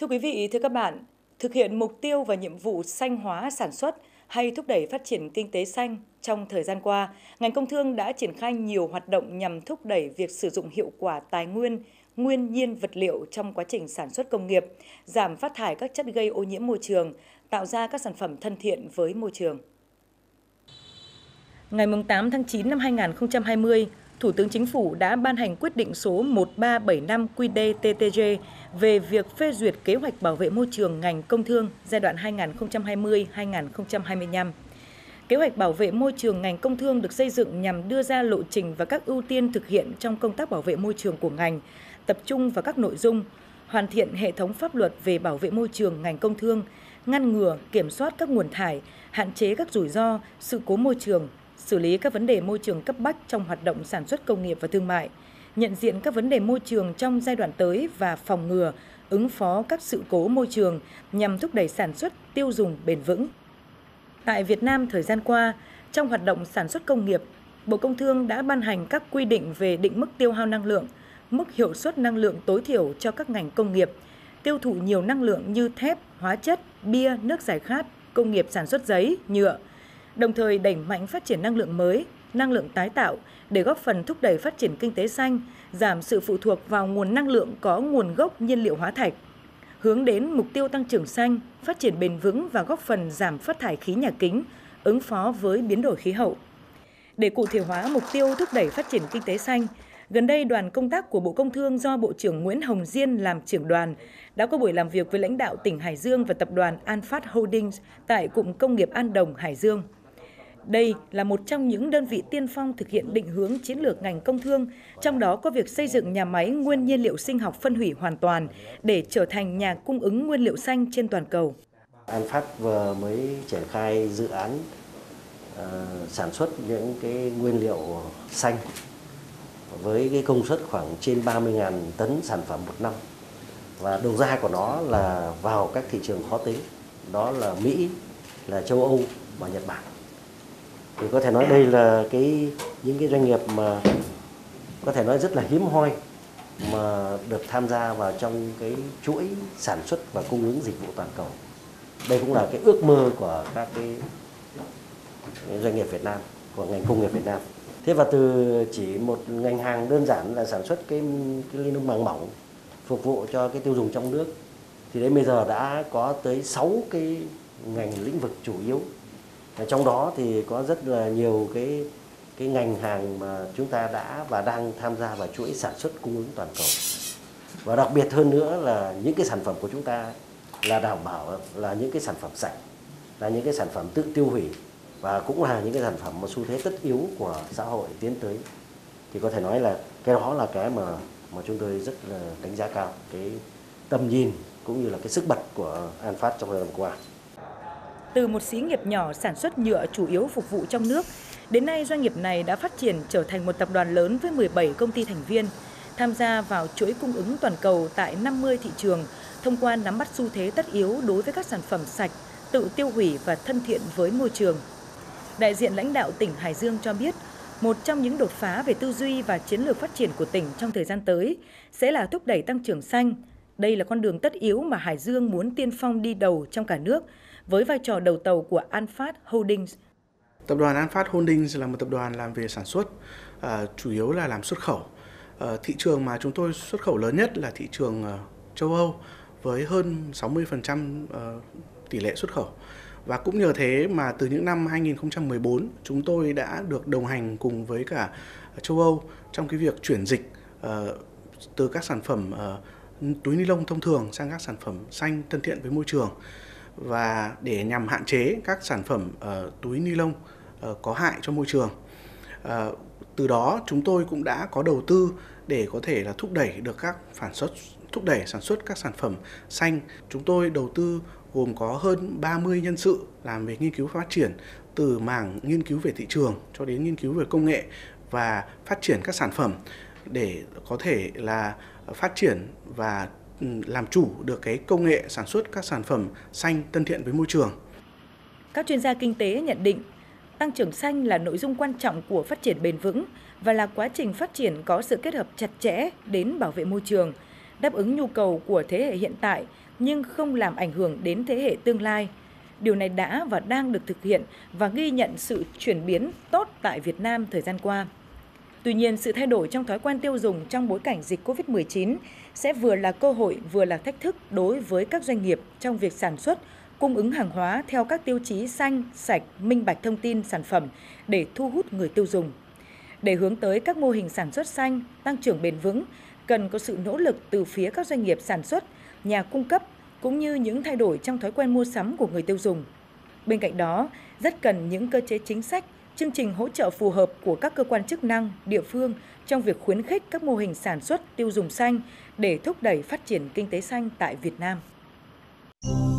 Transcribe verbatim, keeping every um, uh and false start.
Thưa quý vị, thưa các bạn, thực hiện mục tiêu và nhiệm vụ xanh hóa sản xuất hay thúc đẩy phát triển kinh tế xanh trong thời gian qua, ngành công thương đã triển khai nhiều hoạt động nhằm thúc đẩy việc sử dụng hiệu quả tài nguyên, nguyên nhiên vật liệu trong quá trình sản xuất công nghiệp, giảm phát thải các chất gây ô nhiễm môi trường, tạo ra các sản phẩm thân thiện với môi trường. Ngày tám tháng chín năm hai nghìn không trăm hai mươi, Thủ tướng Chính phủ đã ban hành quyết định số một ba bảy năm Q D T T G về việc phê duyệt kế hoạch bảo vệ môi trường ngành công thương giai đoạn hai nghìn không trăm hai mươi đến hai nghìn không trăm hai mươi lăm. Kế hoạch bảo vệ môi trường ngành công thương được xây dựng nhằm đưa ra lộ trình và các ưu tiên thực hiện trong công tác bảo vệ môi trường của ngành, tập trung vào các nội dung hoàn thiện hệ thống pháp luật về bảo vệ môi trường ngành công thương, ngăn ngừa, kiểm soát các nguồn thải, hạn chế các rủi ro, sự cố môi trường, xử lý các vấn đề môi trường cấp bách trong hoạt động sản xuất công nghiệp và thương mại, nhận diện các vấn đề môi trường trong giai đoạn tới và phòng ngừa, ứng phó các sự cố môi trường nhằm thúc đẩy sản xuất, tiêu dùng bền vững. Tại Việt Nam thời gian qua, trong hoạt động sản xuất công nghiệp, Bộ Công Thương đã ban hành các quy định về định mức tiêu hao năng lượng, mức hiệu suất năng lượng tối thiểu cho các ngành công nghiệp, tiêu thụ nhiều năng lượng như thép, hóa chất, bia, nước giải khát, công nghiệp sản xuất giấy, nhựa, đồng thời đẩy mạnh phát triển năng lượng mới, năng lượng tái tạo để góp phần thúc đẩy phát triển kinh tế xanh, giảm sự phụ thuộc vào nguồn năng lượng có nguồn gốc nhiên liệu hóa thạch, hướng đến mục tiêu tăng trưởng xanh, phát triển bền vững và góp phần giảm phát thải khí nhà kính, ứng phó với biến đổi khí hậu. Để cụ thể hóa mục tiêu thúc đẩy phát triển kinh tế xanh, gần đây đoàn công tác của Bộ Công Thương do Bộ trưởng Nguyễn Hồng Diên làm trưởng đoàn đã có buổi làm việc với lãnh đạo tỉnh Hải Dương và tập đoàn An Phát Holdings tại Cụm Công nghiệp An Đồng, Hải Dương. Đây là một trong những đơn vị tiên phong thực hiện định hướng chiến lược ngành công thương, trong đó có việc xây dựng nhà máy nguyên nhiên liệu sinh học phân hủy hoàn toàn để trở thành nhà cung ứng nguyên liệu xanh trên toàn cầu. An Phát vừa mới triển khai dự án uh, sản xuất những cái nguyên liệu xanh với cái công suất khoảng trên ba mươi nghìn tấn sản phẩm một năm. Và đầu ra của nó là vào các thị trường khó tính, đó là Mỹ, là châu Âu và Nhật Bản. Thì có thể nói đây là cái những cái doanh nghiệp mà có thể nói rất là hiếm hoi mà được tham gia vào trong cái chuỗi sản xuất và cung ứng dịch vụ toàn cầu. Đây cũng là cái ước mơ của các cái doanh nghiệp Việt Nam, của ngành công nghiệp Việt Nam. Thế và từ chỉ một ngành hàng đơn giản là sản xuất cái, cái ly lông màng mỏng phục vụ cho cái tiêu dùng trong nước, thì đến bây giờ đã có tới sáu cái ngành lĩnh vực chủ yếu. Trong đó thì có rất là nhiều cái cái ngành hàng mà chúng ta đã và đang tham gia vào chuỗi sản xuất cung ứng toàn cầu. Và đặc biệt hơn nữa là những cái sản phẩm của chúng ta là đảm bảo là những cái sản phẩm sạch, là những cái sản phẩm tự tiêu hủy và cũng là những cái sản phẩm mà xu thế tất yếu của xã hội tiến tới. Thì có thể nói là cái đó là cái mà mà chúng tôi rất là đánh giá cao, cái tầm nhìn cũng như là cái sức bật của An Phát trong thời gian qua. Từ một xí nghiệp nhỏ sản xuất nhựa chủ yếu phục vụ trong nước, đến nay doanh nghiệp này đã phát triển trở thành một tập đoàn lớn với mười bảy công ty thành viên, tham gia vào chuỗi cung ứng toàn cầu tại năm mươi thị trường, thông qua nắm bắt xu thế tất yếu đối với các sản phẩm sạch, tự tiêu hủy và thân thiện với môi trường. Đại diện lãnh đạo tỉnh Hải Dương cho biết, một trong những đột phá về tư duy và chiến lược phát triển của tỉnh trong thời gian tới sẽ là thúc đẩy tăng trưởng xanh. Đây là con đường tất yếu mà Hải Dương muốn tiên phong đi đầu trong cả nước, với vai trò đầu tàu của An Phát Holdings. Tập đoàn An Phát Holdings là một tập đoàn làm về sản xuất, uh, chủ yếu là làm xuất khẩu. Uh, thị trường mà chúng tôi xuất khẩu lớn nhất là thị trường uh, châu Âu với hơn sáu mươi phần trăm uh, tỷ lệ xuất khẩu. Và cũng nhờ thế mà từ những năm hai nghìn không trăm mười bốn, chúng tôi đã được đồng hành cùng với cả châu Âu trong cái việc chuyển dịch uh, từ các sản phẩm uh, túi ni lông thông thường sang các sản phẩm xanh thân thiện với môi trường, và để nhằm hạn chế các sản phẩm uh, túi ni lông uh, có hại cho môi trường. Uh, từ đó chúng tôi cũng đã có đầu tư để có thể là thúc đẩy được các sản xuất, thúc đẩy sản xuất các sản phẩm xanh. Chúng tôi đầu tư gồm có hơn ba mươi nhân sự làm về nghiên cứu phát triển, từ mảng nghiên cứu về thị trường cho đến nghiên cứu về công nghệ và phát triển các sản phẩm để có thể là phát triển và làm chủ được cái công nghệ sản xuất các sản phẩm xanh thân thiện với môi trường. Các chuyên gia kinh tế nhận định, tăng trưởng xanh là nội dung quan trọng của phát triển bền vững và là quá trình phát triển có sự kết hợp chặt chẽ đến bảo vệ môi trường, đáp ứng nhu cầu của thế hệ hiện tại nhưng không làm ảnh hưởng đến thế hệ tương lai. Điều này đã và đang được thực hiện và ghi nhận sự chuyển biến tốt tại Việt Nam thời gian qua. Tuy nhiên, sự thay đổi trong thói quen tiêu dùng trong bối cảnh dịch covid mười chín sẽ vừa là cơ hội vừa là thách thức đối với các doanh nghiệp trong việc sản xuất, cung ứng hàng hóa theo các tiêu chí xanh, sạch, minh bạch thông tin sản phẩm để thu hút người tiêu dùng. Để hướng tới các mô hình sản xuất xanh, tăng trưởng bền vững, cần có sự nỗ lực từ phía các doanh nghiệp sản xuất, nhà cung cấp cũng như những thay đổi trong thói quen mua sắm của người tiêu dùng. Bên cạnh đó, rất cần những cơ chế chính sách, chương trình hỗ trợ phù hợp của các cơ quan chức năng, địa phương trong việc khuyến khích các mô hình sản xuất tiêu dùng xanh để thúc đẩy phát triển kinh tế xanh tại Việt Nam.